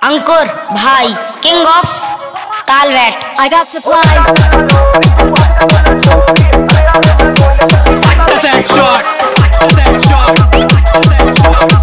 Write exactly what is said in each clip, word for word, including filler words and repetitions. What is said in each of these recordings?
अंकुर भाई king of कालवेट। I got supplies. That shot. That shot. That shot.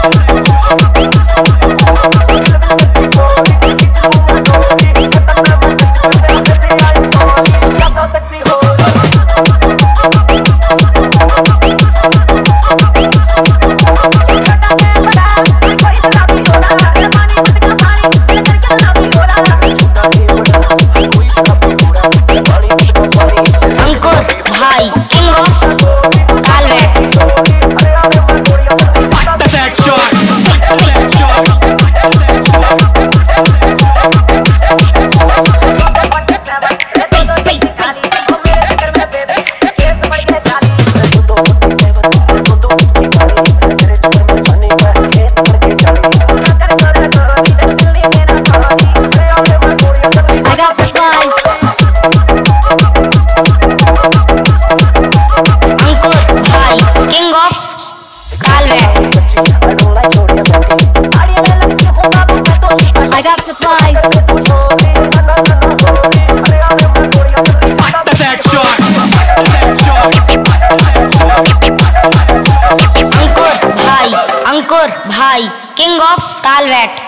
I got supplies. That shot. That shot. Ankur भाई अंकुर भाई king of कालवेट।